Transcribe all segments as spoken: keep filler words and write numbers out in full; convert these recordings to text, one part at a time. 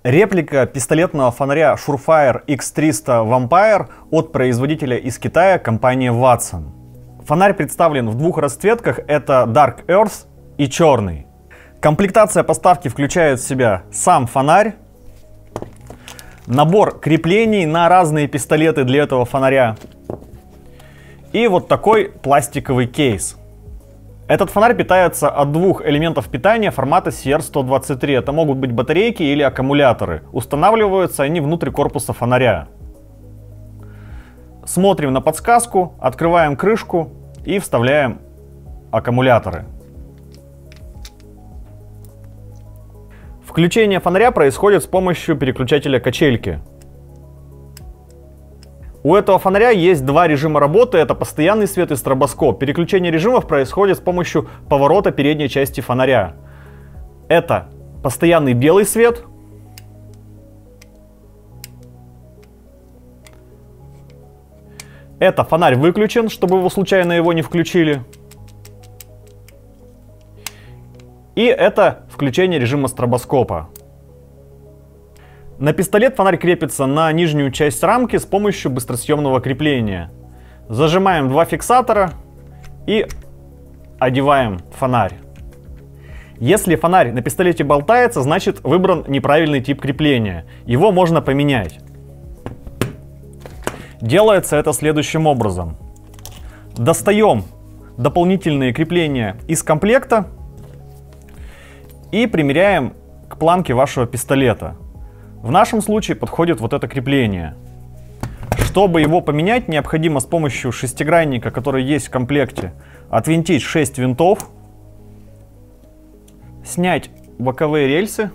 Реплика пистолетного фонаря Surefire икс триста Vampire от производителя из Китая компании Watson. Фонарь представлен в двух расцветках, это Dark Earth и черный. Комплектация поставки включает в себя сам фонарь, набор креплений на разные пистолеты для этого фонаря и вот такой пластиковый кейс. Этот фонарь питается от двух элементов питания формата си эр сто двадцать три. Это могут быть батарейки или аккумуляторы. Устанавливаются они внутрь корпуса фонаря. Смотрим на подсказку, открываем крышку и вставляем аккумуляторы. Включение фонаря происходит с помощью переключателя качельки. У этого фонаря есть два режима работы, это постоянный свет и стробоскоп. Переключение режимов происходит с помощью поворота передней части фонаря. Это постоянный белый свет. Это фонарь выключен, чтобы его случайно его не включили. И это включение режима стробоскопа. На пистолет фонарь крепится на нижнюю часть рамки с помощью быстросъемного крепления. Зажимаем два фиксатора и одеваем фонарь. Если фонарь на пистолете болтается, значит выбран неправильный тип крепления. Его можно поменять. Делается это следующим образом. Достаем дополнительные крепления из комплекта и примеряем к планке вашего пистолета. В нашем случае подходит вот это крепление. Чтобы его поменять, необходимо с помощью шестигранника, который есть в комплекте, отвинтить шесть винтов, снять боковые рельсы,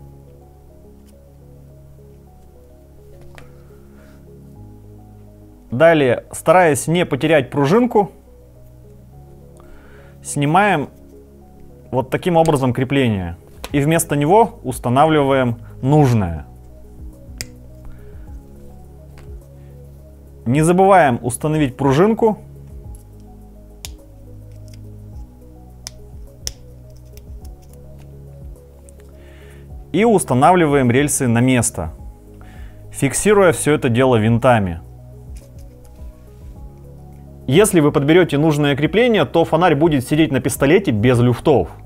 далее, стараясь не потерять пружинку, снимаем вот таким образом крепление и вместо него устанавливаем нужное. Не забываем установить пружинку. И устанавливаем рельсы на место, фиксируя все это дело винтами. Если вы подберете нужное крепление, то фонарь будет сидеть на пистолете без люфтов.